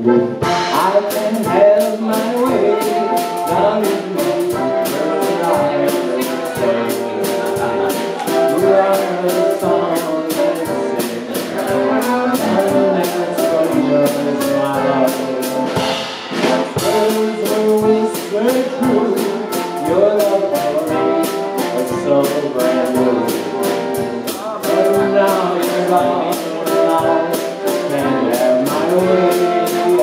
I can have my way, darling. You are the song that I sing, and that's what yours, my love. Words were whispered true, your love for me was so brand new. But now you're gone, I can't have my way.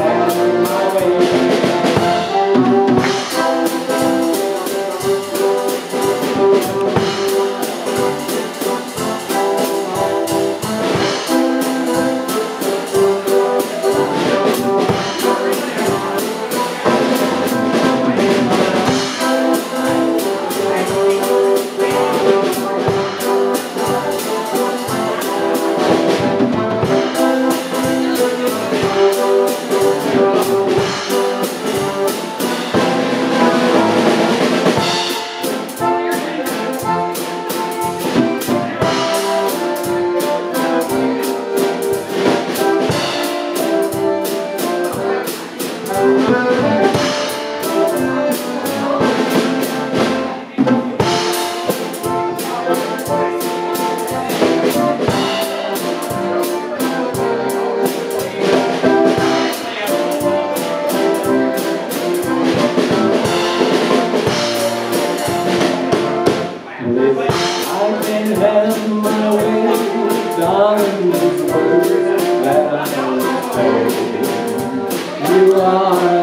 I can have my way, darling, these words that I say. You are